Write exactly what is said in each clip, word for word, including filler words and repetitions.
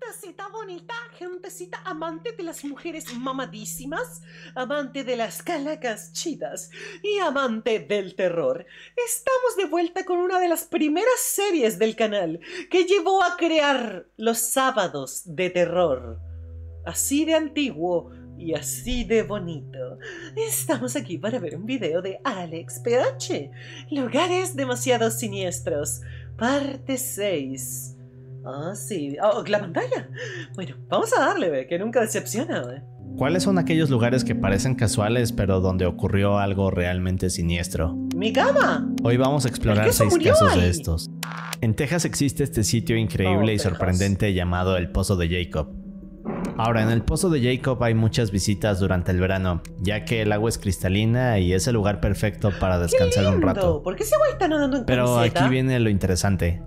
Gentecita bonita, gentecita amante de las mujeres mamadísimas, amante de las calacas chidas y amante del terror. Estamos de vuelta con una de las primeras series del canal que llevó a crear los sábados de terror. Así de antiguo y así de bonito. Estamos aquí para ver un video de Alex P H, Lugares demasiado siniestros, parte seis. Ah, sí. Oh, la pantalla. Bueno, vamos a darle, ve, que nunca decepciona, ve. ¿Cuáles son aquellos lugares que parecen casuales pero donde ocurrió algo realmente siniestro? ¡Mi cama! Hoy vamos a explorar seis casos ahí de estos. En Texas existe este sitio increíble oh, y sorprendente Texas. llamado el Pozo de Jacob. Ahora, en el Pozo de Jacob hay muchas visitas durante el verano, ya que el agua es cristalina y es el lugar perfecto para descansar un rato. ¿Por qué ese güey está nadando en Pero camiseta? Aquí viene lo interesante.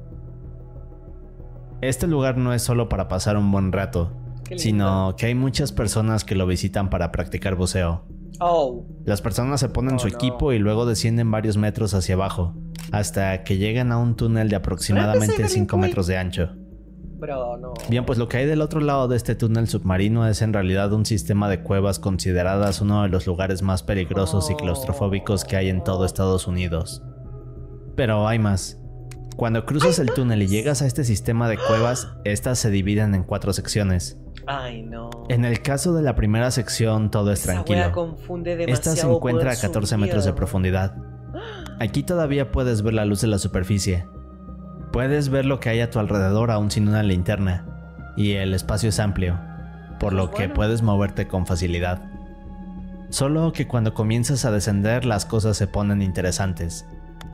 Este lugar no es solo para pasar un buen rato, sino que hay muchas personas que lo visitan para practicar buceo. Oh. Las personas se ponen oh, su equipo no. y luego descienden varios metros hacia abajo, hasta que llegan a un túnel de aproximadamente cinco metros de ancho. Bro, no. Bien, pues lo que hay del otro lado de este túnel submarino es en realidad un sistema de cuevas consideradas uno de los lugares más peligrosos oh. y claustrofóbicos que hay en todo Estados Unidos. Pero hay más. Cuando cruzas el túnel y llegas a este sistema de cuevas, estas se dividen en cuatro secciones. Ay, no. En el caso de la primera sección todo es tranquilo. Esta se encuentra a catorce metros de profundidad. Aquí todavía puedes ver la luz de la superficie. Puedes ver lo que hay a tu alrededor aún sin una linterna. Y el espacio es amplio, por lo que puedes moverte con facilidad. Solo que cuando comienzas a descender las cosas se ponen interesantes.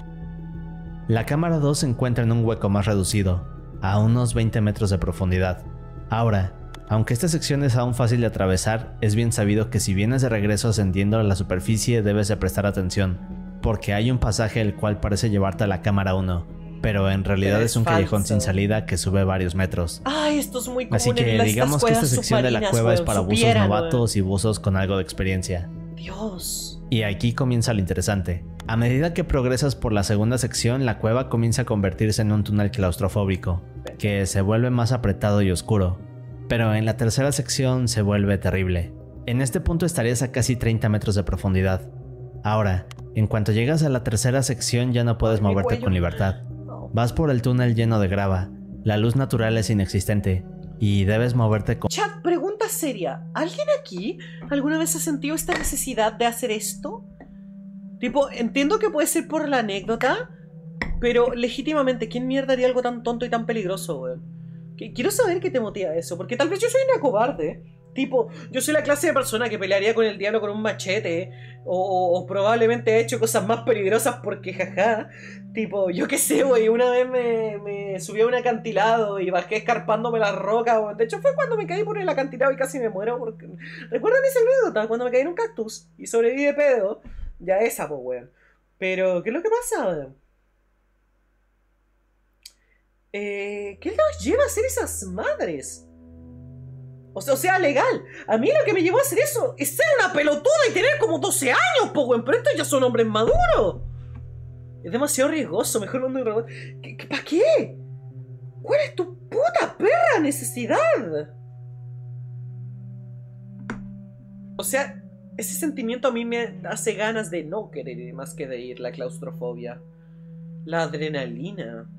La cámara dos se encuentra en un hueco más reducido, a unos veinte metros de profundidad. Ahora, aunque esta sección es aún fácil de atravesar, es bien sabido que si vienes de regreso ascendiendo a la superficie debes de prestar atención, porque hay un pasaje el cual parece llevarte a la cámara uno, pero en realidad es, es un falso. callejón sin salida que sube varios metros. Ay, esto es muy común. Así que en digamos que esta sección de la cueva weón, es para supieran, buzos novatos weón. y buzos con algo de experiencia. Dios. Y aquí comienza lo interesante. A medida que progresas por la segunda sección, la cueva comienza a convertirse en un túnel claustrofóbico, que se vuelve más apretado y oscuro. Pero en la tercera sección se vuelve terrible. En este punto estarías a casi treinta metros de profundidad. Ahora, en cuanto llegas a la tercera sección ya no puedes moverte con libertad. Vas por el túnel lleno de grava, la luz natural es inexistente, y debes moverte con... Chat, pregunta seria. ¿Alguien aquí alguna vez ha sentido esta necesidad de hacer esto? Tipo, entiendo que puede ser por la anécdota, pero legítimamente, ¿quién mierda haría algo tan tonto y tan peligroso, weón? Quiero saber qué te motiva eso, porque tal vez yo soy una cobarde. Tipo, yo soy la clase de persona que pelearía con el diablo con un machete, o, o, o probablemente he hecho cosas más peligrosas porque jaja. Tipo, yo qué sé, güey, una vez me, me subí a un acantilado y bajé escarpándome las rocas, güey. De hecho fue cuando me caí por el acantilado y casi me muero porque... ¿Recuerdan esa anécdota? Cuando me caí en un cactus y sobreviví de pedo. Ya esa, pues, güey. Pero, ¿qué es lo que pasa, güey? Eh, ¿Qué los lleva a hacer esas madres? O sea, o sea, legal. A mí lo que me llevó a hacer eso es ser una pelotuda y tener como doce años, po, güey. Pero estos ya son hombres maduros. Es demasiado riesgoso. Mejor no ando... ¿Qué, qué, ¿Para qué? ¿Cuál es tu puta perra necesidad? O sea, ese sentimiento a mí me hace ganas de no querer ir más que de ir. La claustrofobia. La adrenalina.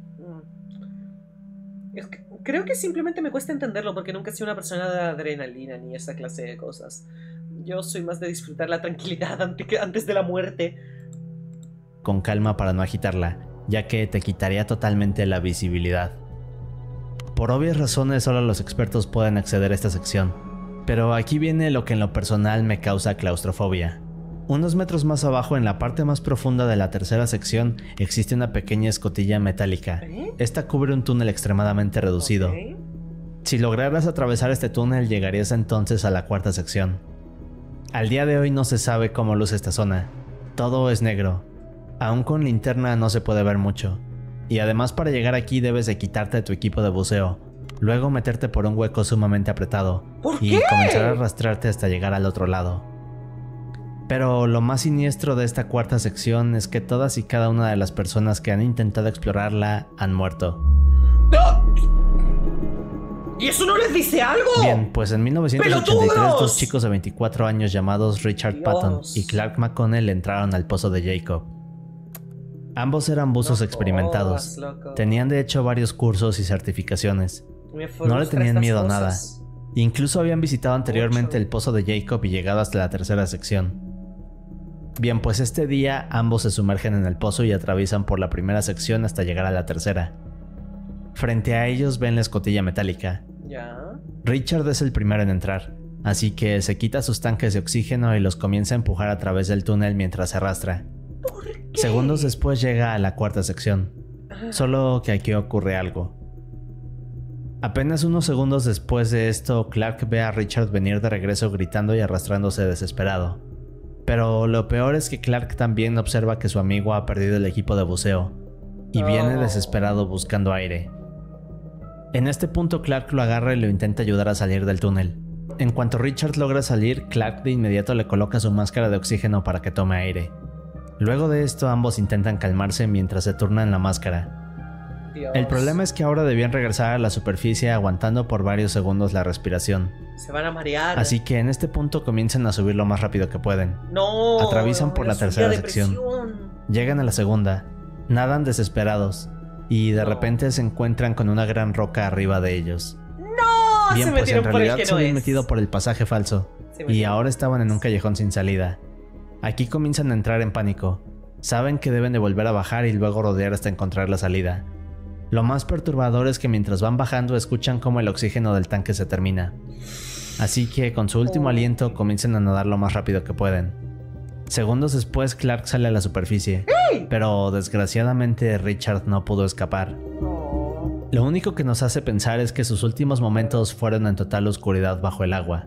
Es que creo que simplemente me cuesta entenderlo porque nunca he sido una persona de adrenalina ni esa clase de cosas. Yo soy más de disfrutar la tranquilidad antes de la muerte. Con calma para no agitarla, ya que te quitaría totalmente la visibilidad. Por obvias razones solo los expertos pueden acceder a esta sección, pero aquí viene lo que en lo personal me causa claustrofobia. Unos metros más abajo, en la parte más profunda de la tercera sección, existe una pequeña escotilla metálica. Esta cubre un túnel extremadamente reducido. Okay. Si lograras atravesar este túnel, llegarías entonces a la cuarta sección. Al día de hoy no se sabe cómo luce esta zona. Todo es negro. Aún con linterna no se puede ver mucho. Y además para llegar aquí debes de quitarte tu equipo de buceo, luego meterte por un hueco sumamente apretado y qué? comenzar a arrastrarte hasta llegar al otro lado. Pero lo más siniestro de esta cuarta sección es que todas y cada una de las personas que han intentado explorarla han muerto. ¡No! ¿Y eso no les dice algo? Bien, pues en mil novecientos ochenta y tres ¡pelotudos! Dos chicos de veinticuatro años llamados Richard Dios. Patton y Clark McConnell entraron al pozo de Jacob. Ambos eran buzos no experimentados. Jodas, tenían de hecho varios cursos y certificaciones. No le tenían miedo a nada. Incluso habían visitado anteriormente Ocho. el pozo de Jacob y llegado hasta la tercera sección. Bien, pues este día ambos se sumergen en el pozo y atraviesan por la primera sección hasta llegar a la tercera. Frente a ellos ven la escotilla metálica. ¿Ya? Richard es el primero en entrar, así que se quita sus tanques de oxígeno y los comienza a empujar a través del túnel mientras se arrastra. ¿Por qué? Segundos después llega a la cuarta sección, solo que aquí ocurre algo. Apenas unos segundos después de esto, Clark ve a Richard venir de regreso gritando y arrastrándose desesperado. Pero lo peor es que Clark también observa que su amigo ha perdido el equipo de buceo y viene desesperado buscando aire. En este punto Clark lo agarra y lo intenta ayudar a salir del túnel. En cuanto Richard logra salir, Clark de inmediato le coloca su máscara de oxígeno para que tome aire. Luego de esto ambos intentan calmarse mientras se turnan la máscara. Dios. El problema es que ahora debían regresar a la superficie aguantando por varios segundos la respiración. Se van a marear. Así que en este punto comienzan a subir lo más rápido que pueden. No. Atraviesan por la tercera sección. Llegan a la segunda. Nadan desesperados. Y de no. repente se encuentran con una gran roca arriba de ellos. ¡No! Bien, se pues en realidad por el que se no habían es. metido por el pasaje falso. Y ahora estaban en un callejón sin salida. Aquí comienzan a entrar en pánico. Saben que deben de volver a bajar y luego rodear hasta encontrar la salida. Lo más perturbador es que mientras van bajando escuchan cómo el oxígeno del tanque se termina. Así que con su último oh. aliento comienzan a nadar lo más rápido que pueden. Segundos después Clark sale a la superficie, ¡hey! Pero desgraciadamente Richard no pudo escapar. Oh. Lo único que nos hace pensar es que sus últimos momentos fueron en total oscuridad bajo el agua.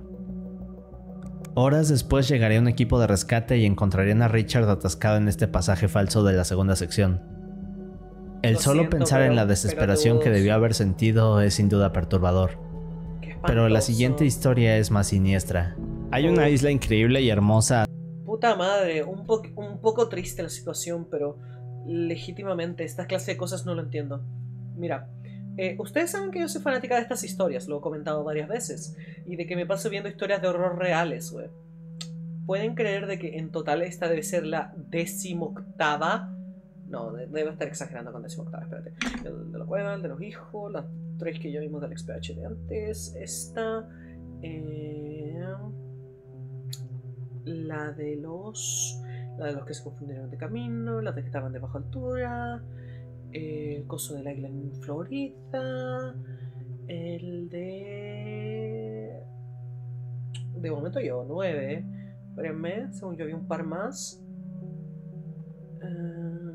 Horas después llegaría un equipo de rescate y encontrarían a Richard atascado en este pasaje falso de la segunda sección. El Lo solo siento, pensar pero, en la desesperación que debió haber sentido es sin duda perturbador. Pero la siguiente historia es más siniestra. Hay una isla increíble y hermosa. Puta madre, un, po un poco triste la situación, pero legítimamente esta clase de cosas no lo entiendo. Mira, eh, ustedes saben que yo soy fanática de estas historias, lo he comentado varias veces, y de que me paso viendo historias de horror reales, güey. ¿Pueden creer de que en total esta debe ser la decimoctava? No, debe estar exagerando con decimoctava, espérate. El de la cueva, el de los hijos, las tres que ya vimos del X P H de antes, esta... Eh... La de los... La de los que se confundieron de camino, la de que estaban de baja altura, el coso del águila en Florida, el de... De momento llevo nueve. Espérenme, según yo había un par más. Uh...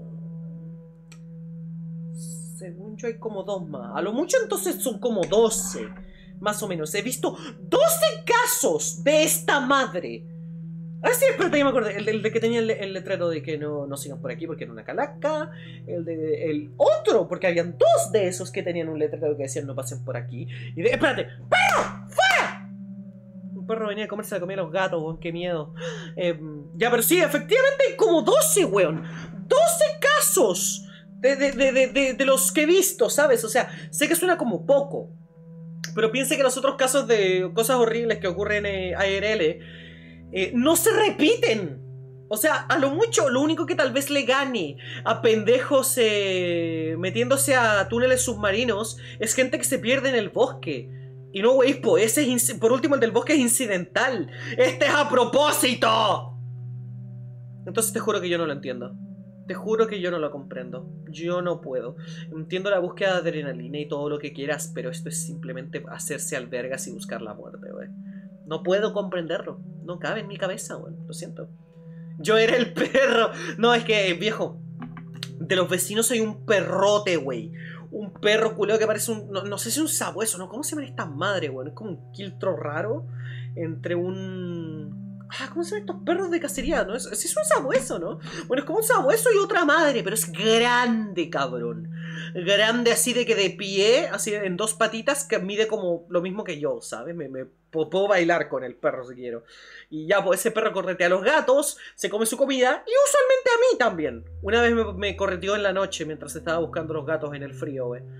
Según yo hay como dos más. A lo mucho entonces son como doce. Más o menos. He visto doce casos de esta madre. Ah, sí, espérate, ya me acordé. El, el de que tenía el, el letrero de que no, no sigan por aquí porque era una calaca. El de el otro, porque habían dos de esos que tenían un letrero que decían no pasen por aquí. Y de, espérate, ¡perro! ¡Fuera! Un perro venía a comerse la comida a los gatos, weón, qué miedo. Eh, ya, pero sí, efectivamente hay como doce, weón. doce casos de, de, de, de, de, de los que he visto, ¿sabes? O sea, sé que suena como poco, pero piense que los otros casos de cosas horribles que ocurren en A R L eh, no se repiten. O sea, a lo mucho, lo único que tal vez le gane a pendejos eh, metiéndose a túneles submarinos es gente que se pierde en el bosque. Y no, wey, po, ese es por último el del bosque es incidental. Este es a propósito. Entonces te juro que yo no lo entiendo. Te juro que yo no lo comprendo. Yo no puedo. Entiendo la búsqueda de adrenalina y todo lo que quieras, pero esto es simplemente hacerse albergas y buscar la muerte, güey. No puedo comprenderlo. No cabe en mi cabeza, güey. Lo siento. Yo era el perro. No, es que, viejo, de los vecinos soy un perrote, güey. Un perro culeo que parece un... No, no sé si es un sabueso, ¿no? ¿Cómo se llama esta madre, güey? Es como un quiltro raro entre un... Ah, ¿cómo se llaman estos perros de cacería? ¿No? Es, es un sabueso, ¿no? Bueno, es como un sabueso y otra madre, pero es grande, cabrón. Grande así de que de pie, así en dos patitas, que mide como lo mismo que yo, ¿sabes? Me, me puedo bailar con el perro si quiero. Y ya, pues ese perro corretea a los gatos, se come su comida y usualmente a mí también. Una vez me, me correteó en la noche mientras estaba buscando los gatos en el frío, güey.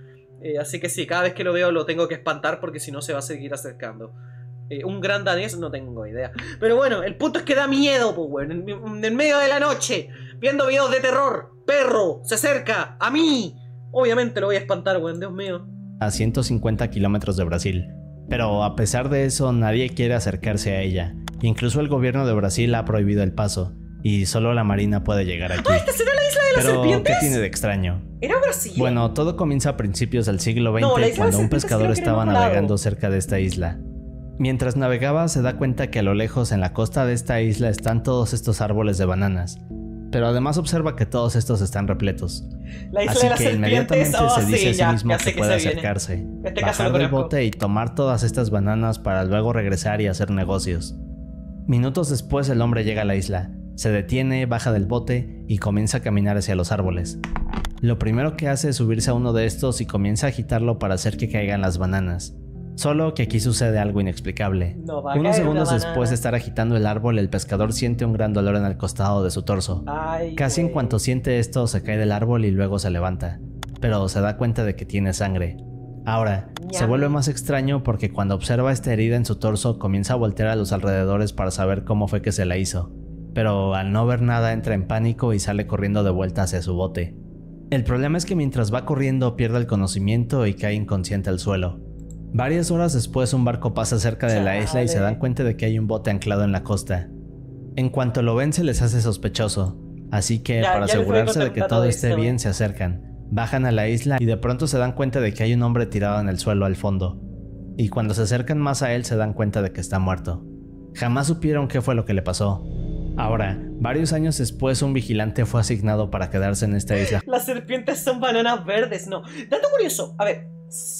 Eh, así que sí, cada vez que lo veo lo tengo que espantar porque si no se va a seguir acercando. Eh, un gran danés, no tengo idea. Pero bueno, el punto es que da miedo, pues, weón. En, en, en medio de la noche, viendo videos de terror, perro, se acerca a mí. Obviamente lo voy a espantar, weón, Dios mío. A ciento cincuenta kilómetros de Brasil. Pero a pesar de eso, nadie quiere acercarse a ella. Incluso el gobierno de Brasil ha prohibido el paso. Y solo la marina puede llegar aquí. ¡Ah, esta será la isla de las Pero, serpientes! ¿qué tiene de extraño? ¿Era Brasil? Bueno, todo comienza a principios del siglo veinte, no, cuando un pescador estaba navegando cerca de esta isla. Mientras navegaba se da cuenta que a lo lejos en la costa de esta isla están todos estos árboles de bananas, pero además observa que todos estos están repletos. La isla Así de las que inmediatamente oh, se dice sí, a sí ya, mismo ya que, que puede se acercarse, este bajar del bote y tomar todas estas bananas para luego regresar y hacer negocios. Minutos después el hombre llega a la isla, se detiene, baja del bote y comienza a caminar hacia los árboles. Lo primero que hace es subirse a uno de estos y comienza a agitarlo para hacer que caigan las bananas. Solo que aquí sucede algo inexplicable. No, Unos segundos después de estar agitando el árbol, el pescador siente un gran dolor en el costado de su torso. Ay, Casi wey. En cuanto siente esto, se cae del árbol y luego se levanta, pero se da cuenta de que tiene sangre. Ahora, Ñame. Se vuelve más extraño porque cuando observa esta herida en su torso, comienza a voltear a los alrededores para saber cómo fue que se la hizo. Pero al no ver nada entra en pánico y sale corriendo de vuelta hacia su bote. El problema es que mientras va corriendo pierde el conocimiento y cae inconsciente al suelo. Varias horas después un barco pasa cerca de la isla y se dan cuenta de que hay un bote anclado en la costa. En cuanto lo ven se les hace sospechoso, así que ya, para ya asegurarse de que todo esté esto. bien se acercan, bajan a la isla y de pronto se dan cuenta de que hay un hombre tirado en el suelo al fondo. Y cuando se acercan más a él se dan cuenta de que está muerto. Jamás supieron qué fue lo que le pasó. Ahora, varios años después un vigilante fue asignado para quedarse en esta isla. Las serpientes son bananas verdes, no. Dato curioso, a ver,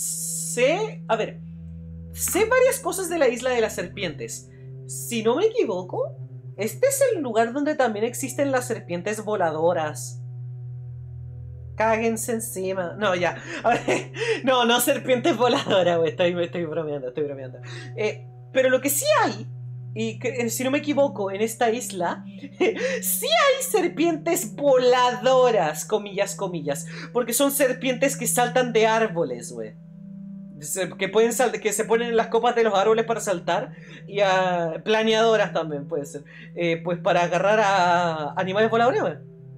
sé, a ver, sé varias cosas de la isla de las serpientes. Si no me equivoco, este es el lugar donde también existen las serpientes voladoras. Cáguense encima. No, ya. A ver, no, no serpientes voladoras, güey. Estoy, estoy bromeando, estoy bromeando. Eh, pero lo que sí hay, y que, si no me equivoco, en esta isla, sí hay serpientes voladoras, comillas, comillas. Porque son serpientes que saltan de árboles, güey. Que pueden sal que se ponen en las copas de los árboles para saltar. Y a planeadoras también puede ser. Eh, pues para agarrar a animales voladores, güey.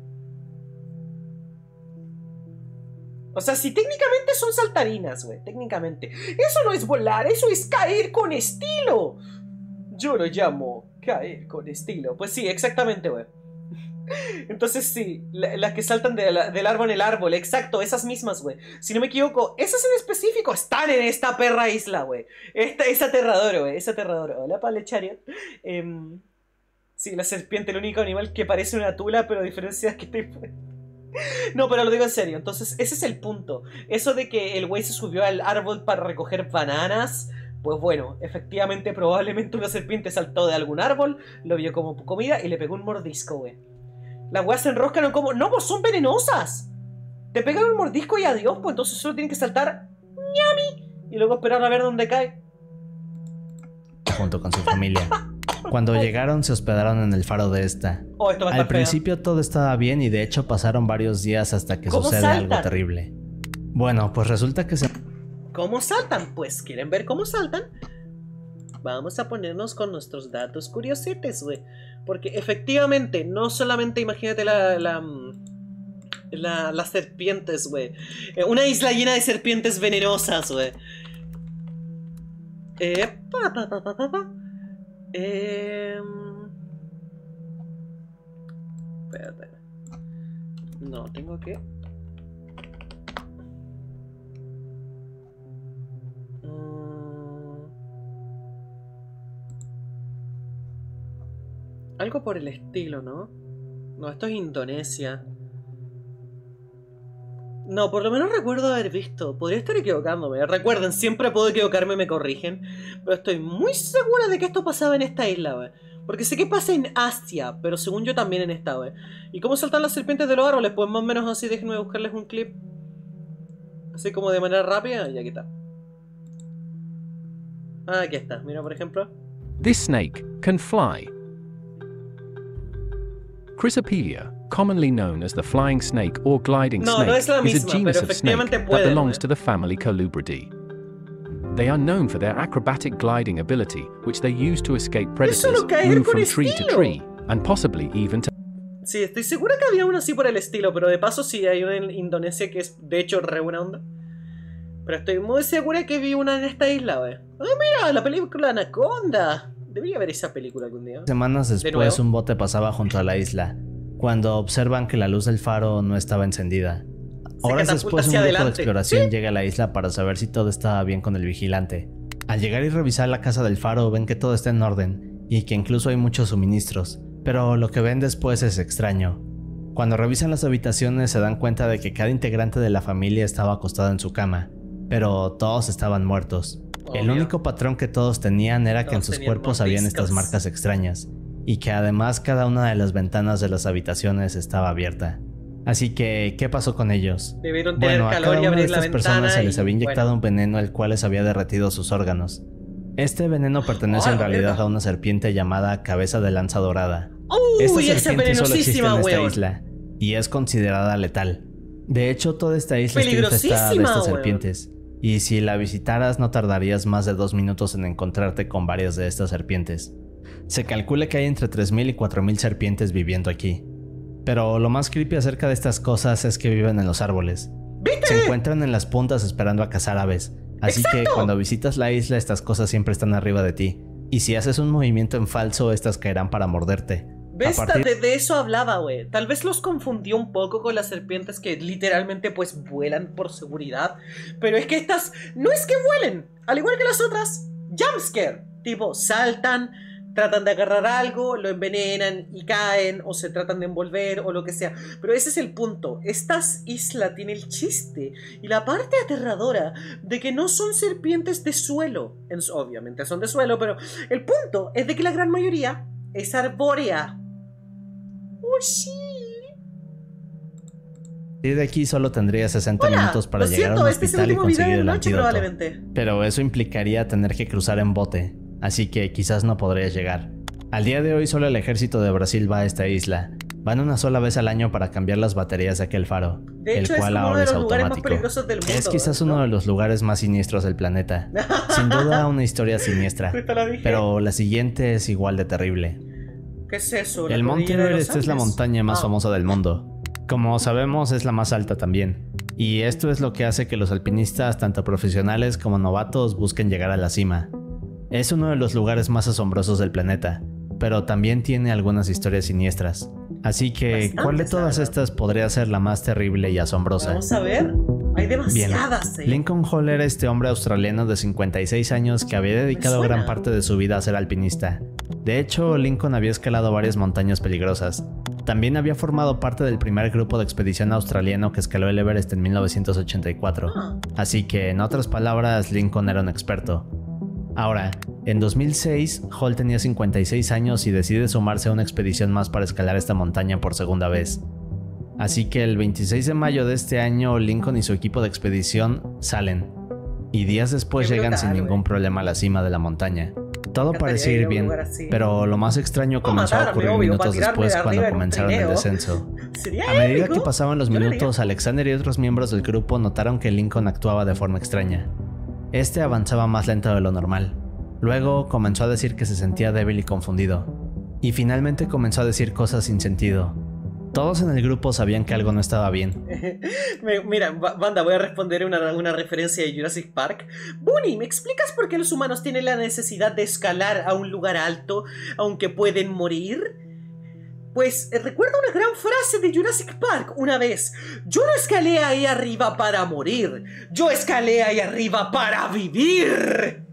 O sea, si técnicamente son saltarinas, güey, técnicamente. Eso no es volar, eso es caer con estilo. Yo lo llamo caer con estilo. Pues sí, exactamente, güey. Entonces sí, la, las que saltan de la, del árbol en el árbol, exacto, esas mismas, güey. Si no me equivoco, esas en específico están en esta perra isla, güey. Esta es aterrador, güey, es aterrador. Hola, Palechariot. Eh, sí, la serpiente, el único animal que parece una tula, pero a diferencia es que te... No, pero lo digo en serio. Entonces, ese es el punto. Eso de que el güey se subió al árbol para recoger bananas. Pues bueno, efectivamente, probablemente una serpiente saltó de algún árbol, lo vio como comida y le pegó un mordisco, güey. Las weas se enroscan como... No, pues son venenosas. Te pegan un mordisco y adiós, pues entonces solo tienen que saltar... ¡Ñami! Y luego esperar a ver dónde cae. Junto con su familia. Cuando llegaron se hospedaron en el faro de esta. Oh, esto va a estar Al principio feo. Todo estaba bien y de hecho pasaron varios días hasta que sucede saltan? algo terrible. Bueno, pues resulta que se... ¿Cómo saltan? Pues, ¿quieren ver cómo saltan? Vamos a ponernos con nuestros datos curiosetes, güey. Porque efectivamente, no solamente imagínate la... la La, las serpientes, güey. Una isla llena de serpientes venenosas, güey. Eh, pa, pa, pa, pa, pa, pa. Eh... Espérate. No, tengo que... Mm... Algo por el estilo, ¿no? No, esto es Indonesia. No, por lo menos recuerdo haber visto. Podría estar equivocándome. Recuerden, siempre puedo equivocarme, me corrigen. Pero estoy muy segura de que esto pasaba en esta isla, wey. Porque sé que pasa en Asia, pero según yo también en esta, wey. ¿Y cómo saltan las serpientes de los árboles? Pues más o menos así, déjenme buscarles un clip. Así como de manera rápida, y aquí está. Ah, aquí está, mira por ejemplo. This snake can fly. Chrysopelia, commonly known as the flying snake or gliding no, snake, no es, la misma, is a genus of snake that belongs to the family Colubridae. They are known for their acrobatic gliding ability, which they use to escape predators, move from tree to tree, and possibly even to... Sí, estoy segura que había uno así por el estilo, pero de paso sí hay una en Indonesia que es de hecho re buena onda. Pero estoy muy segura que vi una en esta isla, wey. ¡Ah, mira! La película Anaconda. Debería ver esa película algún día. Semanas después, ¿De un bote pasaba junto a la isla, cuando observan que la luz del faro no estaba encendida. Horas después, un grupo adelante. de exploración ¿Sí? llega a la isla para saber si todo estaba bien con el vigilante. Al llegar y revisar la casa del faro, ven que todo está en orden, y que incluso hay muchos suministros. Pero lo que ven después es extraño. Cuando revisan las habitaciones, se dan cuenta de que cada integrante de la familia estaba acostado en su cama, pero todos estaban muertos. Obvio. El único patrón que todos tenían era todos que en sus cuerpos habían estas marcas extrañas, y que además cada una de las ventanas de las habitaciones estaba abierta. Así que, ¿qué pasó con ellos? Debieron tener bueno, calor a cada y una abrir de estas la personas se les y, había inyectado bueno. un veneno el cual les había derretido sus órganos. Este veneno pertenece oh, en realidad verdad. a una serpiente llamada cabeza de lanza dorada. Uy, Esta serpiente solo existe en esta weón. isla y es considerada letal. De hecho, toda esta isla está infestada de estas weón. serpientes. Y si la visitaras no tardarías más de dos minutos en encontrarte con varias de estas serpientes. Se calcula que hay entre tres mil y cuatro mil serpientes viviendo aquí. Pero lo más creepy acerca de estas cosas es que viven en los árboles. ¿Viste? Se encuentran en las puntas esperando a cazar aves. Así ¡Exacto! Que cuando visitas la isla estas cosas siempre están arriba de ti. Y si haces un movimiento en falso, estas caerán para morderte. ¿Ves? Partir... De, de eso hablaba, güey. Tal vez los confundió un poco con las serpientes que literalmente pues vuelan por seguridad. Pero es que estas no es que vuelen. Al igual que las otras, jumpscare. Tipo, saltan, tratan de agarrar algo, lo envenenan y caen, o se tratan de envolver, o lo que sea. Pero ese es el punto. Esta isla tiene el chiste y la parte aterradora de que no son serpientes de suelo. Obviamente son de suelo, pero el punto es de que la gran mayoría es arbórea. ¡Oh, sí! Y de aquí solo tendría sesenta Hola, minutos para llegar siento, a un este hospital y conseguir el noche, antídoto. Pero eso implicaría tener que cruzar en bote, así que quizás no podrías llegar. Al día de hoy solo el ejército de Brasil va a esta isla. Van una sola vez al año para cambiar las baterías de aquel faro, de hecho, el cual es ahora es automático. Del mundo, es quizás ¿no? uno de los lugares más siniestros del planeta. Sin duda una historia siniestra, pero la siguiente es igual de terrible. ¿Qué es eso? El Monte Everest es la montaña más ah. famosa del mundo. Como sabemos, es la más alta también. Y esto es lo que hace que los alpinistas, tanto profesionales como novatos, busquen llegar a la cima. Es uno de los lugares más asombrosos del planeta, pero también tiene algunas historias siniestras. Así que, Bastante ¿cuál de todas sabe. estas podría ser la más terrible y asombrosa? Vamos a ver. Hay demasiadas. Bien. Lincoln Hall era este hombre australiano de cincuenta y seis años que había dedicado gran parte de su vida a ser alpinista. De hecho, Lincoln había escalado varias montañas peligrosas. También había formado parte del primer grupo de expedición australiano que escaló el Everest en mil novecientos ochenta y cuatro. Así que, en otras palabras, Lincoln era un experto. Ahora, en dos mil seis, Hall tenía cincuenta y seis años y decide sumarse a una expedición más para escalar esta montaña por segunda vez. Así que el veintiséis de mayo de este año, Lincoln y su equipo de expedición salen. Y días después Qué llegan brutal, sin ningún wey. problema a la cima de la montaña. Todo parecía ir bien, pero lo más extraño comenzó a ocurrir minutos después cuando comenzaron el descenso. A medida que pasaban los minutos, Alexander y otros miembros del grupo notaron que Lincoln actuaba de forma extraña. Este avanzaba más lento de lo normal. Luego comenzó a decir que se sentía débil y confundido. Y finalmente comenzó a decir cosas sin sentido. Todos en el grupo sabían que algo no estaba bien. Mira, banda, voy a responder una, una referencia de Jurassic Park. Bunny, ¿me explicas por qué los humanos tienen la necesidad de escalar a un lugar alto, aunque pueden morir? Pues eh, recuerdo una gran frase de Jurassic Park una vez. Yo no escalé ahí arriba para morir. Yo escalé ahí arriba para vivir.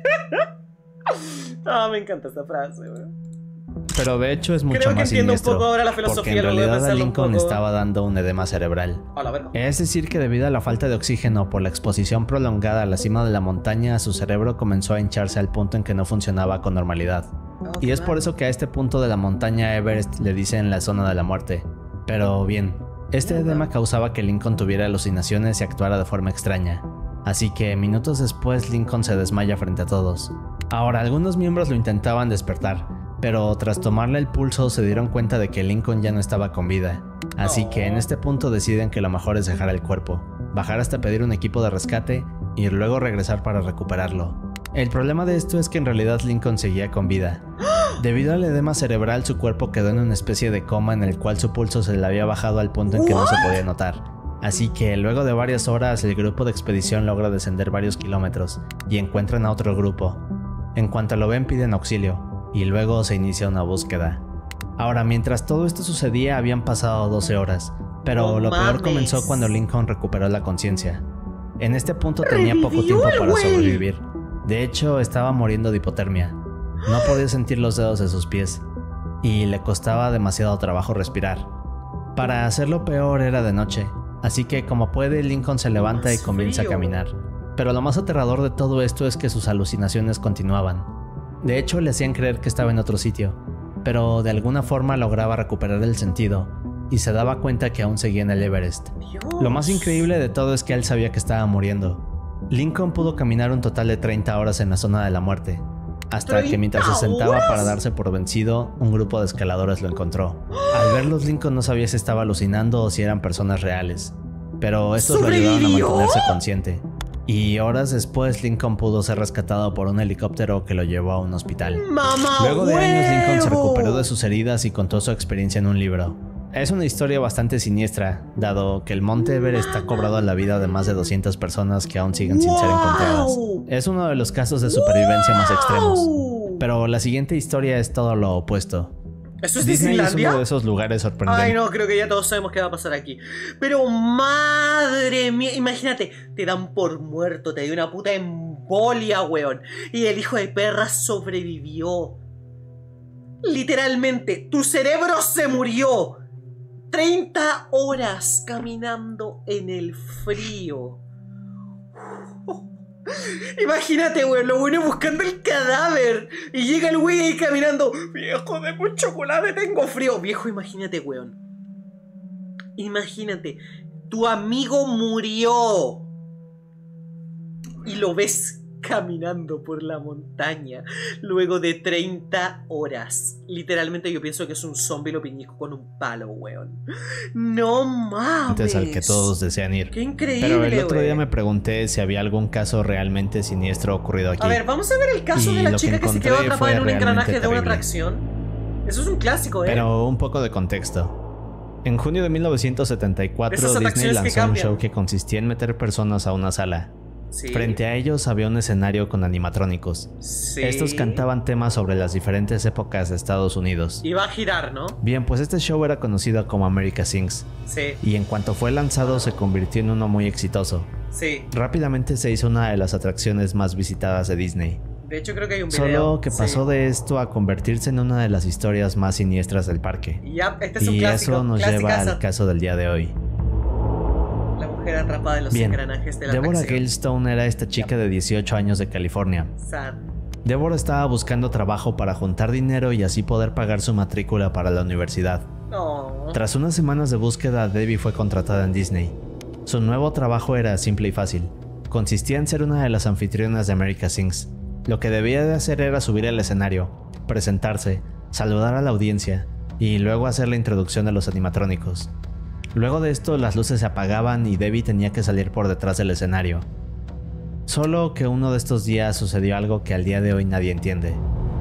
Ah, me encanta esta frase, weón. Pero de hecho es mucho Creo que más entiendo siniestro, un poco ahora la filosofía, porque en realidad a Lincoln estaba dando un edema cerebral. Es decir que debido a la falta de oxígeno por la exposición prolongada a la cima de la montaña, su cerebro comenzó a hincharse al punto en que no funcionaba con normalidad. Oh, y es por eso que a este punto de la montaña Everest le dicen la zona de la muerte. Pero bien, este edema causaba que Lincoln tuviera alucinaciones y actuara de forma extraña. Así que minutos después Lincoln se desmaya frente a todos. Ahora, algunos miembros lo intentaban despertar, pero tras tomarle el pulso se dieron cuenta de que Lincoln ya no estaba con vida, así que en este punto deciden que lo mejor es dejar el cuerpo, bajar hasta pedir un equipo de rescate y luego regresar para recuperarlo. El problema de esto es que en realidad Lincoln seguía con vida. Debido al edema cerebral, su cuerpo quedó en una especie de coma en el cual su pulso se le había bajado al punto en que no se podía notar. Así que luego de varias horas el grupo de expedición logra descender varios kilómetros y encuentran a otro grupo. En cuanto lo ven piden auxilio y luego se inicia una búsqueda. Ahora, mientras todo esto sucedía habían pasado doce horas, pero no lo mames. peor comenzó cuando Lincoln recuperó la conciencia. En este punto tenía poco tiempo para sobrevivir. De hecho, estaba muriendo de hipotermia. No podía sentir los dedos de sus pies y le costaba demasiado trabajo respirar. Para hacerlo peor era de noche, así que como puede Lincoln se levanta y comienza a caminar. Pero lo más aterrador de todo esto es que sus alucinaciones continuaban. De hecho, le hacían creer que estaba en otro sitio, pero de alguna forma lograba recuperar el sentido y se daba cuenta que aún seguía en el Everest. Dios. Lo más increíble de todo es que él sabía que estaba muriendo. Lincoln pudo caminar un total de treinta horas en la zona de la muerte, hasta que mientras se sentaba para darse por vencido, un grupo de escaladores lo encontró. Al verlos, Lincoln no sabía si estaba alucinando o si eran personas reales, pero estos lo ayudaron a mantenerse consciente. Y horas después, Lincoln pudo ser rescatado por un helicóptero que lo llevó a un hospital. ¡Mamá Luego de huevo! años, Lincoln se recuperó de sus heridas y contó su experiencia en un libro. Es una historia bastante siniestra, dado que el Monte Everest ha cobrado la vida de más de doscientas personas que aún siguen sin ser encontradas. Es uno de los casos de supervivencia más extremos. Pero la siguiente historia es todo lo opuesto. ¿Eso es Disney Disneylandia? es uno de esos lugares sorprendentes. Ay, no, creo que ya todos sabemos qué va a pasar aquí. Pero madre mía, imagínate, te dan por muerto, te dio una puta embolia, weón. Y el hijo de perra sobrevivió. Literalmente, tu cerebro se murió. treinta horas caminando en el frío. Imagínate, weón, lo bueno buscando el cadáver. Y llega el güey ahí caminando. Viejo, de un chocolate, tengo frío. Viejo, imagínate, weón. Imagínate, tu amigo murió. Y lo ves caminando por la montaña luego de treinta horas. Literalmente yo pienso que es un zombie, lo piñico con un palo, weón. No mames. Antes al que todos desean ir. Qué increíble. Pero el otro weón. día me pregunté si había algún caso realmente siniestro ocurrido aquí. A ver, vamos a ver el caso Y de la lo que chica que, se quedó encontré atrapada fue en un realmente engranaje de una terrible. atracción. Eso es un clásico, ¿eh? Pero un poco de contexto. En junio de mil novecientos setenta y cuatro, Esas Disney atracciones que lanzó un cambian. show que consistía en meter personas a una sala. Sí. Frente a ellos había un escenario con animatrónicos. Sí. Estos cantaban temas sobre las diferentes épocas de Estados Unidos. Iba a girar, ¿no? Bien, pues este show era conocido como America Sings. Sí, Y en cuanto fue lanzado se convirtió en uno muy exitoso. sí. Rápidamente se hizo una de las atracciones más visitadas de Disney. De hecho creo que hay un video. Solo que Sí. pasó de esto a convertirse en una de las historias más siniestras del parque. Y ya, este es un Y clásico. eso nos lleva clasicazo. al caso del día de hoy. La mujer atrapada en los Bien, engranajes de la Deborah atracción. Galestone era esta chica de dieciocho años de California. Sad. Deborah estaba buscando trabajo para juntar dinero y así poder pagar su matrícula para la universidad. No. Tras unas semanas de búsqueda, Debbie fue contratada en Disney. Su nuevo trabajo era simple y fácil. Consistía en ser una de las anfitrionas de America Sings. Lo que debía de hacer era subir al escenario, presentarse, saludar a la audiencia y luego hacer la introducción de los animatrónicos. Luego de esto las luces se apagaban y Debbie tenía que salir por detrás del escenario. Solo que uno de estos días sucedió algo que al día de hoy nadie entiende.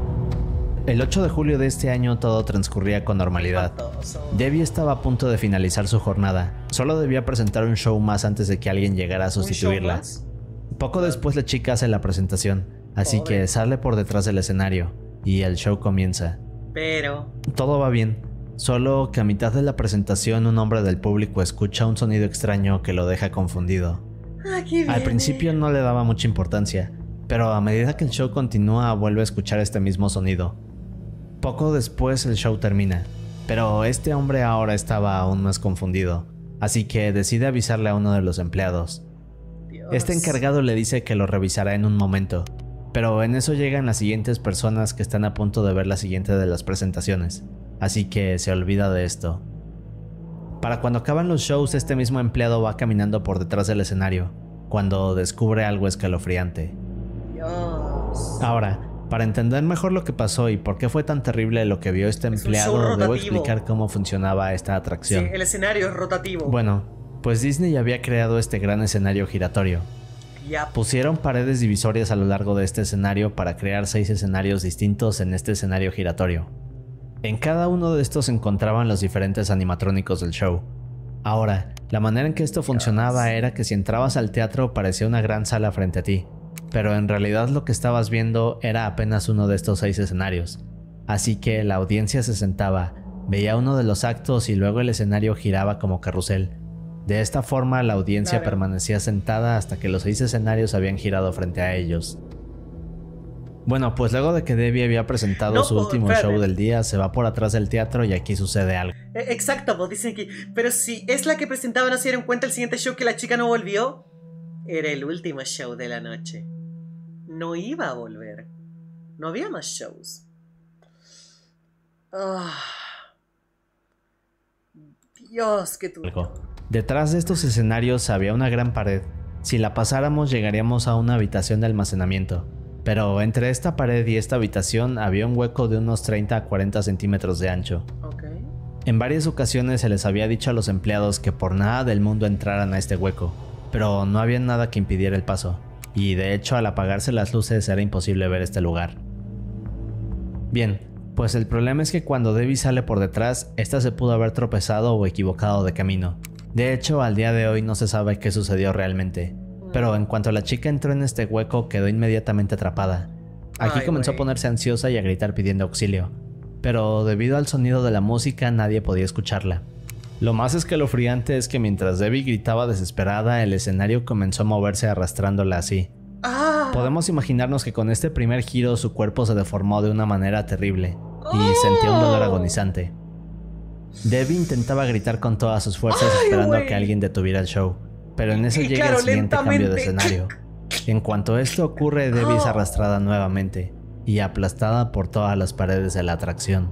El ocho de julio de este año todo transcurría con normalidad. Debbie estaba a punto de finalizar su jornada. Solo debía presentar un show más antes de que alguien llegara a sustituirla. Poco después la chica hace la presentación, así Pobre. que sale por detrás del escenario y el show comienza. Pero. Todo va bien, solo que a mitad de la presentación un hombre del público escucha un sonido extraño que lo deja confundido. Aquí Al viene. principio no le daba mucha importancia, pero a medida que el show continúa vuelve a escuchar este mismo sonido. Poco después el show termina, pero este hombre ahora estaba aún más confundido, así que decide avisarle a uno de los empleados. Dios. Este encargado le dice que lo revisará en un momento, pero en eso llegan las siguientes personas que están a punto de ver la siguiente de las presentaciones, así que se olvida de esto. Para cuando acaban los shows, este mismo empleado va caminando por detrás del escenario, cuando descubre algo escalofriante. Dios. Ahora, Para entender mejor lo que pasó y por qué fue tan terrible lo que vio este empleado, debo explicar cómo funcionaba esta atracción. Sí, el escenario es rotativo. Bueno, pues Disney había creado este gran escenario giratorio. Yep. Pusieron paredes divisorias a lo largo de este escenario para crear seis escenarios distintos en este escenario giratorio. En cada uno de estos se encontraban los diferentes animatrónicos del show. Ahora, la manera en que esto funcionaba era que si entrabas al teatro parecía una gran sala frente a ti, pero en realidad lo que estabas viendo era apenas uno de estos seis escenarios. Así que la audiencia se sentaba, veía uno de los actos y luego el escenario giraba como carrusel. De esta forma la audiencia claro. permanecía sentada hasta que los seis escenarios habían girado frente a ellos. Bueno, pues luego de que Debbie había presentado no, su pues, último espérate. show del día, se va por atrás del teatro y aquí sucede algo. Exacto, pues dicen que... Pero si es la que presentaba, ¿no se dieron cuenta el siguiente show que la chica no volvió? Era el último show de la noche. No iba a volver. No había más shows. Oh. Dios, qué tuyo. Detrás de estos escenarios había una gran pared. Si la pasáramos llegaríamos a una habitación de almacenamiento. Pero entre esta pared y esta habitación había un hueco de unos treinta a cuarenta centímetros de ancho. Okay. En varias ocasiones se les había dicho a los empleados que por nada del mundo entraran a este hueco, pero no había nada que impidiera el paso, y de hecho al apagarse las luces era imposible ver este lugar. Bien, pues el problema es que cuando Debbie sale por detrás, esta se pudo haber tropezado o equivocado de camino. De hecho, al día de hoy no se sabe qué sucedió realmente. Pero en cuanto la chica entró en este hueco, quedó inmediatamente atrapada. Aquí Ay, comenzó wey. a ponerse ansiosa y a gritar pidiendo auxilio. Pero debido al sonido de la música, nadie podía escucharla. Lo más escalofriante es que mientras Debbie gritaba desesperada, el escenario comenzó a moverse arrastrándola así. Ah. Podemos imaginarnos que con este primer giro su cuerpo se deformó de una manera terrible y oh. sentía un dolor agonizante. Debbie intentaba gritar con todas sus fuerzas Ay, esperando wey. a que alguien detuviera el show. Pero en eso llega claro, el siguiente cambio de escenario. En cuanto esto ocurre, Debbie es arrastrada nuevamente y aplastada por todas las paredes de la atracción.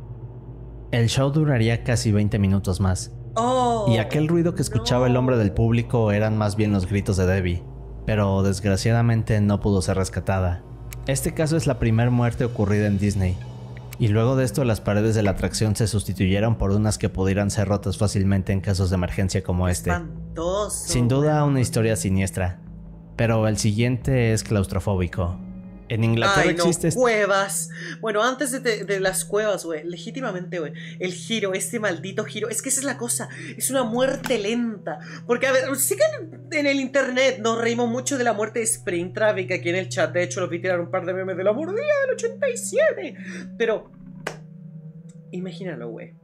El show duraría casi veinte minutos más. Oh, y aquel ruido que escuchaba no. el hombre del público eran más bien los gritos de Debbie, pero desgraciadamente no pudo ser rescatada. Este caso es la primera muerte ocurrida en Disney. Y luego de esto las paredes de la atracción se sustituyeron por unas que pudieran ser rotas fácilmente en casos de emergencia como este. Espantoso, Sin duda una historia siniestra, pero el siguiente es claustrofóbico. En Inglaterra Ay, no, existe... cuevas. Bueno, antes de, de, de las cuevas, güey, legítimamente, güey, el giro, este maldito giro, es que esa es la cosa, es una muerte lenta. Porque, a ver, sí que en el internet nos reímos mucho de la muerte de Springtrap, que aquí en el chat, de hecho, lo vi tirar un par de memes de la mordida del ochenta y siete. Pero, imagínalo, güey.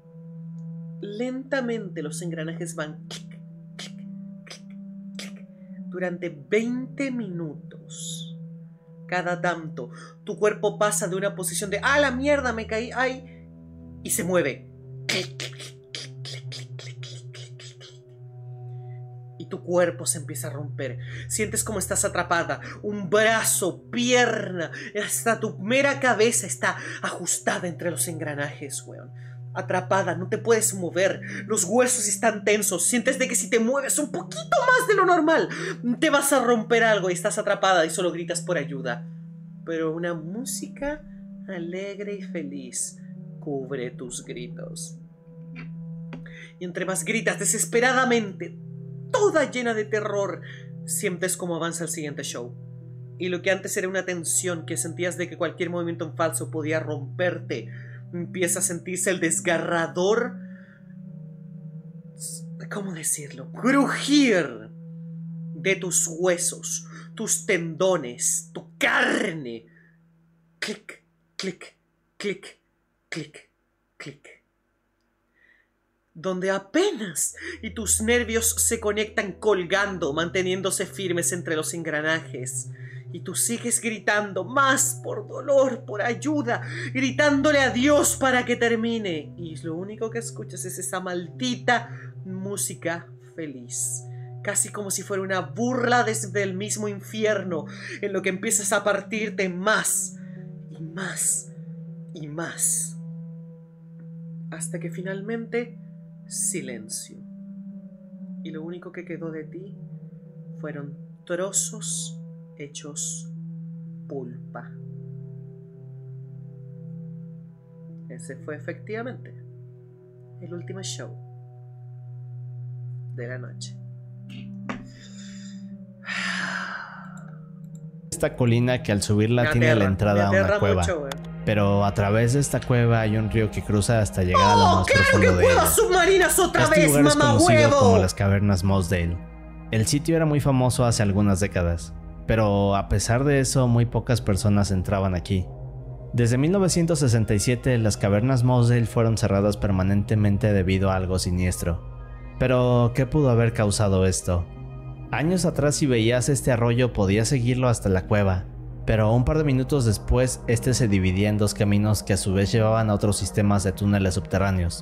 Lentamente los engranajes van clic, clic, clic, clic, durante veinte minutos. Cada tanto, tu cuerpo pasa de una posición de ¡ah, la mierda, me caí! ¡Ay! Y se mueve. Clic, clic, clic, clic, clic, clic, clic, clic, clic. Y tu cuerpo se empieza a romper. Sientes como estás atrapada. Un brazo, pierna, hasta tu mera cabeza está ajustada entre los engranajes, weón. Atrapada, no te puedes mover, los huesos están tensos, sientes de que si te mueves un poquito más de lo normal, te vas a romper algo y estás atrapada y solo gritas por ayuda. Pero una música alegre y feliz cubre tus gritos. Y entre más gritas desesperadamente, toda llena de terror, sientes como avanza el siguiente show. Y lo que antes era una tensión que sentías de que cualquier movimiento en falso podía romperte, empieza a sentirse el desgarrador, ¿cómo decirlo? Crujir de tus huesos, tus tendones, tu carne. Clic, clic, clic, clic, clic. Donde apenas y tus nervios se conectan colgando, manteniéndose firmes entre los engranajes. Y tú sigues gritando más por dolor, por ayuda, gritándole a Dios para que termine. Y lo único que escuchas es esa maldita música feliz. Casi como si fuera una burla desde el mismo infierno, en lo que empiezas a partirte más y más y más. Hasta que finalmente, silencio. Y lo único que quedó de ti fueron trozos hechos pulpa. Ese fue efectivamente el último show de la noche. Esta colina que al subirla me tiene aterra, la entrada a una cueva. Mucho, pero a través de esta cueva hay un río que cruza hasta llegar oh, a lo más profundo de ella. Submarinas otra este vez, lugar mamá es conocido huevo. como las cavernas Mossdale. El sitio era muy famoso hace algunas décadas, pero a pesar de eso muy pocas personas entraban aquí. Desde mil novecientos sesenta y siete las cavernas Mossdale fueron cerradas permanentemente debido a algo siniestro. Pero ¿qué pudo haber causado esto? Años atrás si veías este arroyo podías seguirlo hasta la cueva, pero un par de minutos después este se dividía en dos caminos que a su vez llevaban a otros sistemas de túneles subterráneos.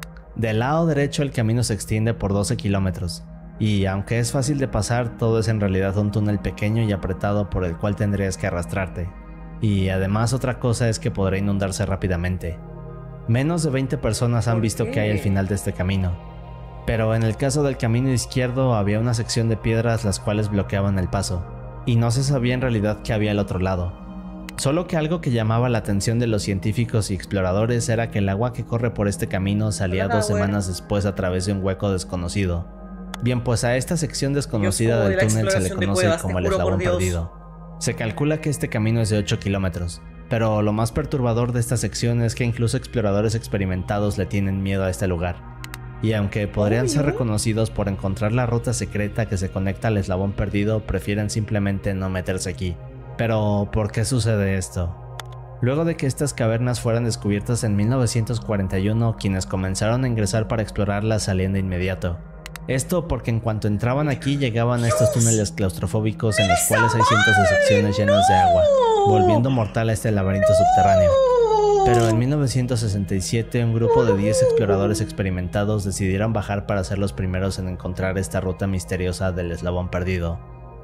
Del lado derecho el camino se extiende por doce kilómetros, y aunque es fácil de pasar, todo es en realidad un túnel pequeño y apretado por el cual tendrías que arrastrarte. Y además otra cosa es que podrá inundarse rápidamente. Menos de veinte personas han visto qué hay al final de este camino. Pero en el caso del camino izquierdo había una sección de piedras las cuales bloqueaban el paso, y no se sabía en realidad qué había al otro lado. Solo que algo que llamaba la atención de los científicos y exploradores era que el agua que corre por este camino salía dos semanas después a través de un hueco desconocido. Bien, pues a esta sección desconocida del túnel se le conoce como el eslabón perdido. Se calcula que este camino es de ocho kilómetros, pero lo más perturbador de esta sección es que incluso exploradores experimentados le tienen miedo a este lugar. Y aunque podrían Obvio. ser reconocidos por encontrar la ruta secreta que se conecta al eslabón perdido, prefieren simplemente no meterse aquí. Pero, ¿por qué sucede esto? Luego de que estas cavernas fueran descubiertas en mil novecientos cuarenta y uno, quienes comenzaron a ingresar para explorarlas salían de inmediato. Esto porque en cuanto entraban aquí llegaban a estos túneles claustrofóbicos en los cuales hay cientos de secciones llenas de agua, volviendo mortal a este laberinto subterráneo. Pero en mil novecientos sesenta y siete un grupo de diez exploradores experimentados decidieron bajar para ser los primeros en encontrar esta ruta misteriosa del eslabón perdido.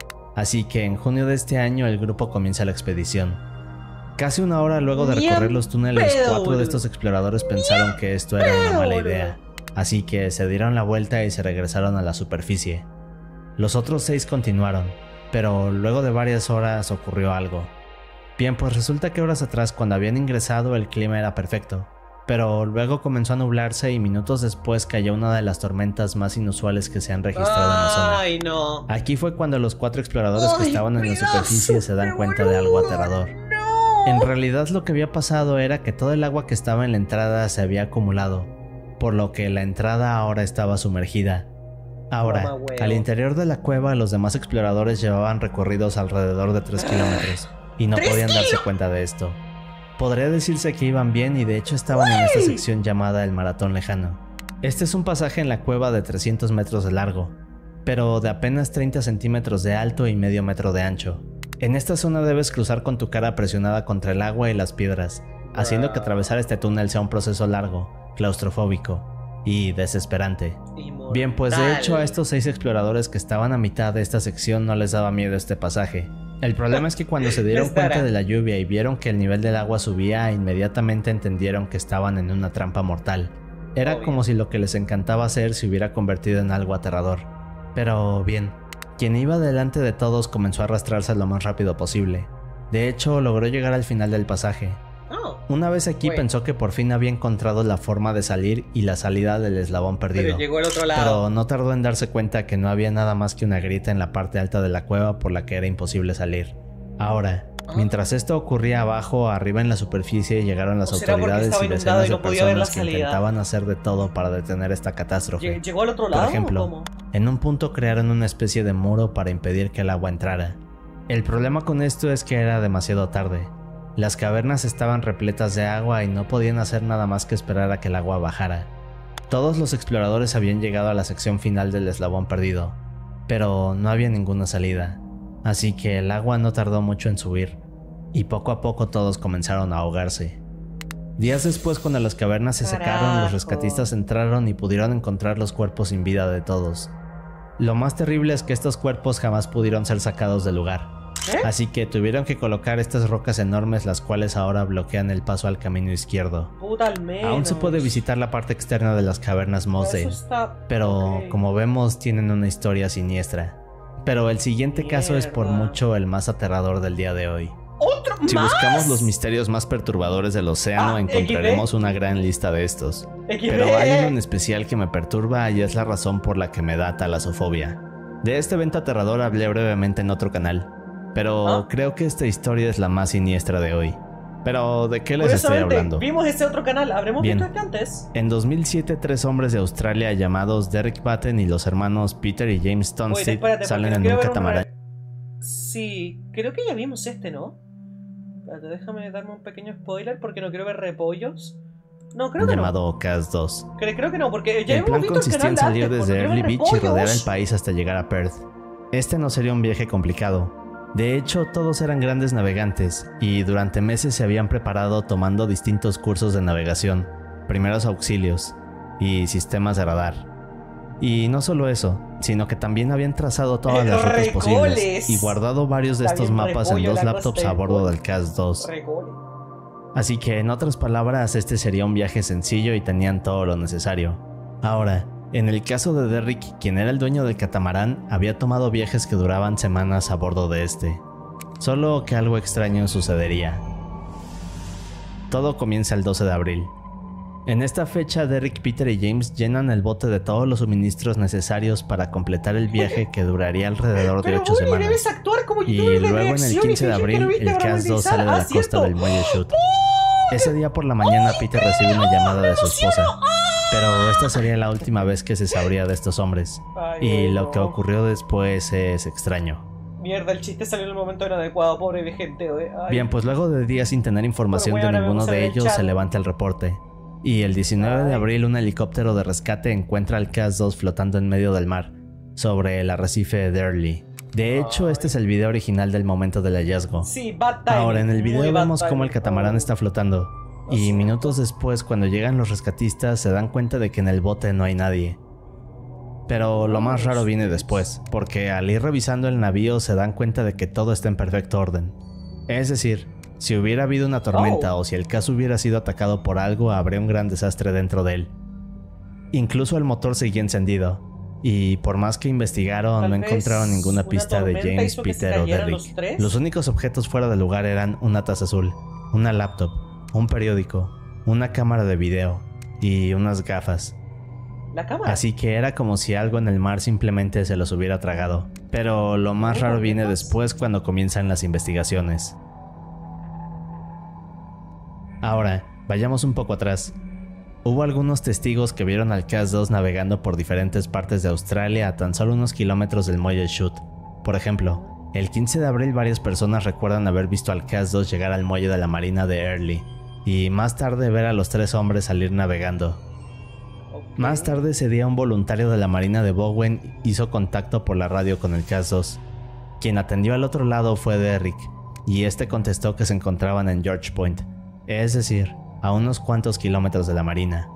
Así que en junio de este año el grupo comienza la expedición. Casi una hora luego de recorrer los túneles, cuatro de estos exploradores pensaron que esto era una mala idea. Así que se dieron la vuelta y se regresaron a la superficie. Los otros seis continuaron, pero luego de varias horas ocurrió algo. Bien, pues resulta que horas atrás cuando habían ingresado el clima era perfecto, pero luego comenzó a nublarse y minutos después cayó una de las tormentas más inusuales que se han registrado en la zona. Ay, no. Aquí fue cuando los cuatro exploradores Ay, que estaban en la superficie se dan cuenta de algo aterrador. No. En realidad lo que había pasado era que todo el agua que estaba en la entrada se había acumulado, por lo que la entrada ahora estaba sumergida. Ahora, al interior de la cueva los demás exploradores llevaban recorridos alrededor de tres kilómetros y no podían darse cuenta de esto. Podría decirse que iban bien y de hecho estaban en esta sección llamada el Maratón Lejano. Este es un pasaje en la cueva de trescientos metros de largo, pero de apenas treinta centímetros de alto y medio metro de ancho. En esta zona debes cruzar con tu cara presionada contra el agua y las piedras, haciendo que atravesar este túnel sea un proceso largo, claustrofóbico y desesperante. Bien, pues de hecho a estos seis exploradores que estaban a mitad de esta sección no les daba miedo este pasaje. El problema es que cuando se dieron cuenta de la lluvia y vieron que el nivel del agua subía, inmediatamente entendieron que estaban en una trampa mortal. Era como si lo que les encantaba hacer se hubiera convertido en algo aterrador. Pero bien, quien iba delante de todos comenzó a arrastrarse lo más rápido posible. De hecho, logró llegar al final del pasaje. Una vez aquí Oye. pensó que por fin había encontrado la forma de salir y la salida del eslabón perdido. Pero llegó al otro lado. Pero no tardó en darse cuenta que no había nada más que una grieta en la parte alta de la cueva por la que era imposible salir. Ahora, ¿Ah? mientras esto ocurría abajo, arriba en la superficie llegaron las autoridades y decenas de personas que intentaban hacer de todo para detener esta catástrofe. ¿Llegó al otro lado? Por ejemplo, en un punto crearon una especie de muro para impedir que el agua entrara. El problema con esto es que era demasiado tarde. Las cavernas estaban repletas de agua y no podían hacer nada más que esperar a que el agua bajara. Todos los exploradores habían llegado a la sección final del eslabón perdido, pero no había ninguna salida, así que el agua no tardó mucho en subir, y poco a poco todos comenzaron a ahogarse. Días después, cuando las cavernas se secaron, los rescatistas entraron y pudieron encontrar los cuerpos sin vida de todos. Lo más terrible es que estos cuerpos jamás pudieron ser sacados del lugar. ¿Eh? Así que tuvieron que colocar estas rocas enormes, las cuales ahora bloquean el paso al camino izquierdo. Aún se puede visitar la parte externa de las cavernas Mossdale, pero okay. como vemos tienen una historia siniestra. Pero el siguiente Mierda. caso es por mucho el más aterrador del día de hoy. ¡Otro! Si ¿Más? buscamos los misterios más perturbadores del océano, ah, encontraremos X D. Una gran lista de estos. X D. Pero hay uno en especial que me perturba y es la razón por la que me da talasofobia. De este evento aterrador hablé brevemente en otro canal, pero ¿Ah? creo que esta historia es la más siniestra de hoy. Pero, ¿de qué les estoy hablando? Vimos ese otro canal, ¿habremos Bien. visto este antes? En dos mil siete, tres hombres de Australia llamados Derek Batten y los hermanos Peter y James Tunstall salen en un catamarán. Un... Sí, creo que ya vimos este, ¿no? Espérate, déjame darme un pequeño spoiler porque no quiero ver repollos. No, creo que llamado no. C A S dos. Creo, creo que no, porque ya el hemos plan visto consistía el en salir antes, desde Early Beach y rodear el país hasta llegar a Perth. Este no sería un viaje complicado. De hecho, todos eran grandes navegantes y durante meses se habían preparado tomando distintos cursos de navegación, primeros auxilios y sistemas de radar. Y no solo eso, sino que también habían trazado todas las rutas posibles y guardado varios de estos mapas en dos laptops a bordo del C A S dos. Así que, en otras palabras, este sería un viaje sencillo y tenían todo lo necesario. Ahora, en el caso de Derrick, quien era el dueño del catamarán, había tomado viajes que duraban semanas a bordo de este. Solo que algo extraño sucedería. Todo comienza el doce de abril. En esta fecha, Derrick, Peter y James llenan el bote de todos los suministros necesarios para completar el viaje que duraría alrededor de ocho semanas. Debes actuar como y luego en el quince de abril, el C A S dos sale de la ah, costa del muelle Chute. Ese día por la mañana, Peter recibe una llamada de su esposa. Pero esta sería la última vez que se sabría de estos hombres. Ay, y no, lo que ocurrió después es extraño. Mierda, el chiste salió en el momento inadecuado, pobre de gente. Ay. Bien, pues luego de días sin tener información bueno, de ninguno de ellos, se levanta el reporte. Y el diecinueve Ay. de abril, un helicóptero de rescate encuentra al C A S dos flotando en medio del mar, sobre el arrecife de Early. De hecho, Ay. este es el video original del momento del hallazgo. Sí, bad timing. Ahora, en el video Muy vemos cómo el catamarán está flotando. Y minutos después, cuando llegan los rescatistas, se dan cuenta de que en el bote no hay nadie. Pero lo más raro viene después, porque al ir revisando el navío se dan cuenta de que todo está en perfecto orden. Es decir, si hubiera habido una tormenta oh. o si el C A S hubiera sido atacado por algo, habría un gran desastre dentro de él. Incluso el motor seguía encendido, y por más que investigaron, Tal no encontraron ninguna pista de James, Peter o Derrick. Los, los únicos objetos fuera del lugar eran una taza azul, una laptop, un periódico, una cámara de video y unas gafas. ¿La cámara? Así que era como si algo en el mar simplemente se los hubiera tragado. Pero lo más raro viene después cuando comienzan las investigaciones. Ahora, vayamos un poco atrás. Hubo algunos testigos que vieron al C A S dos navegando por diferentes partes de Australia a tan solo unos kilómetros del muelle Chute. Por ejemplo, el quince de abril varias personas recuerdan haber visto al C A S dos llegar al muelle de la marina de Early y más tarde ver a los tres hombres salir navegando. Okay. Más tarde ese día un voluntario de la marina de Bowen hizo contacto por la radio con el C A S dos. Quien atendió al otro lado fue Derrick, y este contestó que se encontraban en George Point, es decir, a unos cuantos kilómetros de la marina.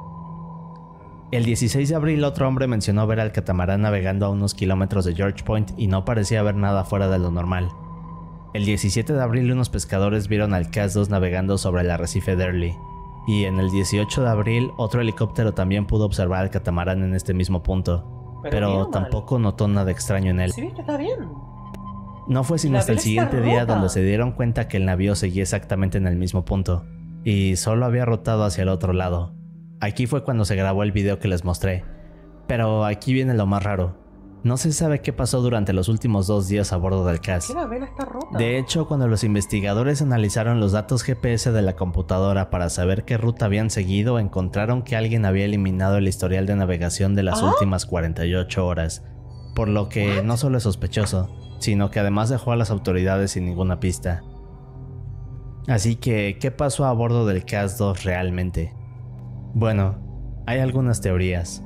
El dieciséis de abril otro hombre mencionó ver al catamarán navegando a unos kilómetros de George Point y no parecía haber nada fuera de lo normal. El diecisiete de abril unos pescadores vieron al C A S dos navegando sobre el arrecife de Early. Y en el dieciocho de abril otro helicóptero también pudo observar al catamarán en este mismo punto. Pero, pero tampoco notó nada extraño en él. Sí, está bien. No fue sino hasta el siguiente día donde se dieron cuenta que el navío seguía exactamente en el mismo punto. Y solo había rotado hacia el otro lado. Aquí fue cuando se grabó el video que les mostré. Pero aquí viene lo más raro. No se sabe qué pasó durante los últimos dos días a bordo del C A S. La vela está rota. De hecho, cuando los investigadores analizaron los datos G P S de la computadora para saber qué ruta habían seguido, encontraron que alguien había eliminado el historial de navegación de las ¿Ah? últimas cuarenta y ocho horas. Por lo que ¿What? no solo es sospechoso, sino que además dejó a las autoridades sin ninguna pista. Así que, ¿qué pasó a bordo del C A S dos realmente? Bueno, hay algunas teorías.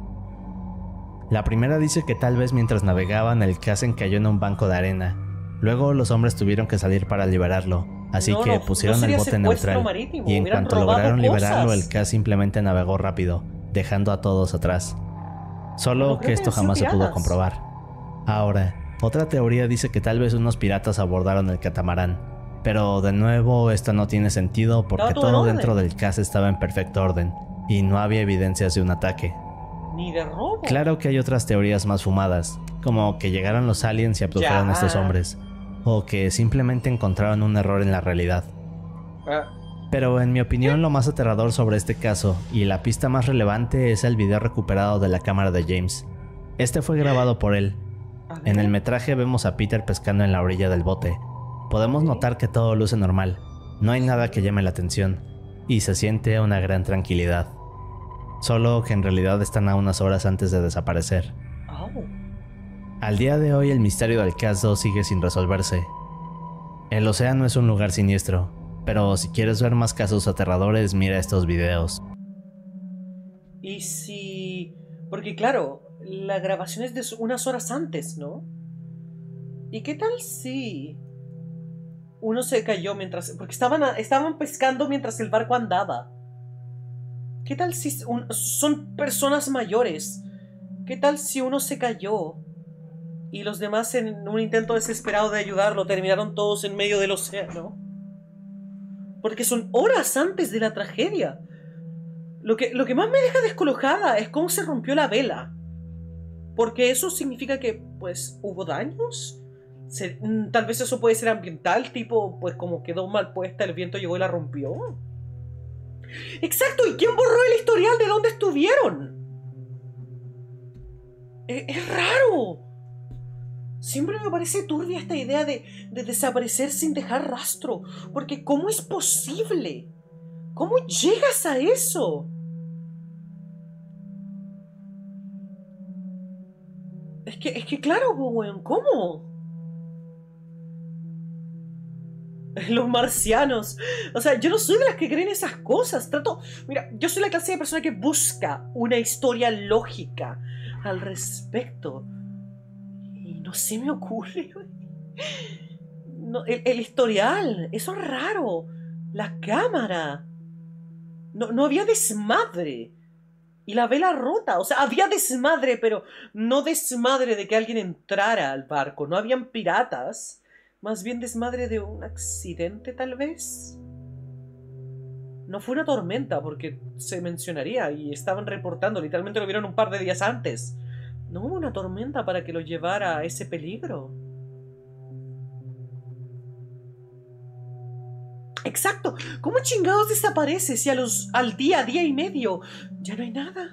La primera dice que tal vez mientras navegaban el C A S encalló en un banco de arena. Luego los hombres tuvieron que salir para liberarlo, así no, que no, pusieron no el bote neutral marítimo, y en cuanto lograron cosas. liberarlo el C A S simplemente navegó rápido, dejando a todos atrás. Solo que esto jamás se pudo comprobar. Ahora, otra teoría dice que tal vez unos piratas abordaron el catamarán, pero de nuevo esto no tiene sentido porque todo dentro del C A S estaba en perfecto orden y no había evidencias de un ataque. Ni de robo. Claro que hay otras teorías más fumadas, como que llegaron los aliens y abdujeron a estos hombres. o que simplemente encontraron un error en la realidad. Ah. Pero en mi opinión lo más aterrador sobre este caso, y la pista más relevante, es el video recuperado de la cámara de James. Este fue grabado por él. En el metraje vemos a Peter pescando en la orilla del bote. Podemos notar que todo luce normal, no hay nada que llame la atención, y se siente una gran tranquilidad. Solo que en realidad están a unas horas antes de desaparecer. Al día de hoy el misterio del caso sigue sin resolverse. El océano es un lugar siniestro, pero si quieres ver más casos aterradores, mira estos videos. Y si... porque claro, la grabación es de unas horas antes, ¿no? ¿Y qué tal si uno se cayó mientras... porque estaban, estaban pescando mientras el barco andaba? ¿Qué tal si un, son personas mayores? ¿Qué tal si uno se cayó y los demás, en un intento desesperado de ayudarlo, terminaron todos en medio del océano? Porque son horas antes de la tragedia. Lo que, lo que más me deja descolocada es cómo se rompió la vela. Porque eso significa que, pues, hubo daños. Se, tal vez eso puede ser ambiental, tipo, pues como quedó mal puesta, el viento llegó y la rompió. Exacto, ¿y quién borró el historial de dónde estuvieron? Es, es raro. Siempre me parece turbia esta idea de, de desaparecer sin dejar rastro. Porque ¿cómo es posible? ¿Cómo llegas a eso? Es que, es que claro, weón, ¿cómo? Los marcianos. O sea, yo no soy de las que creen esas cosas. Trato... Mira, yo soy la clase de persona que busca una historia lógica al respecto. Y no se me ocurre. No, el, el historial, eso es raro. La cámara. No, no había desmadre. Y la vela rota. O sea, había desmadre, pero no desmadre de que alguien entrara al barco. No habían piratas. Más bien desmadre de un accidente, tal vez. No fue una tormenta, porque se mencionaría y estaban reportando. Literalmente lo vieron un par de días antes. No hubo una tormenta para que lo llevara a ese peligro. Exacto. ¿Cómo chingados desaparece si a los, al día, día y medio ya no hay nada?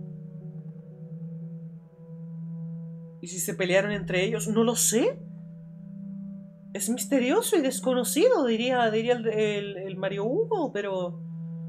¿Y si se pelearon entre ellos? No lo sé. Es misterioso y desconocido, diría, diría el, el, el Mario Hugo, pero...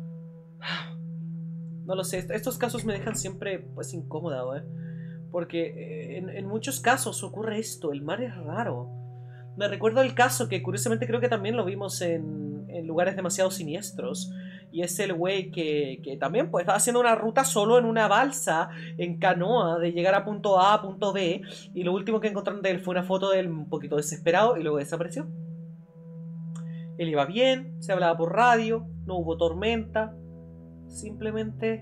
no lo sé. Estos casos me dejan siempre, pues, incómodo, ¿eh? Porque en, en muchos casos ocurre esto. El mar es raro. Me recuerdo el caso que curiosamente creo que también lo vimos en, en lugares demasiado siniestros. Y es el güey que, que también pues estaba haciendo una ruta solo en una balsa, en canoa, de llegar a punto A a punto B. Y lo último que encontraron de él fue una foto de él un poquito desesperado y luego desapareció. Él iba bien, se hablaba por radio, no hubo tormenta. Simplemente...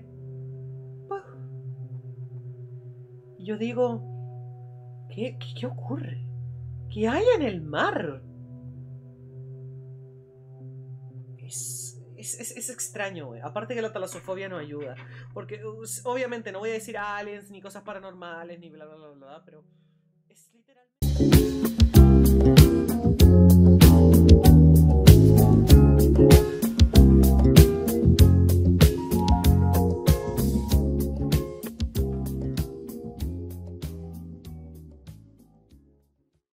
Y yo digo... ¿Qué, qué, qué ocurre? ¿Qué hay en el mar? Es, es, es, es extraño, güey. Aparte que la talasofobia no ayuda. Porque obviamente no voy a decir aliens, ni cosas paranormales, ni bla bla bla bla, pero es literalmente...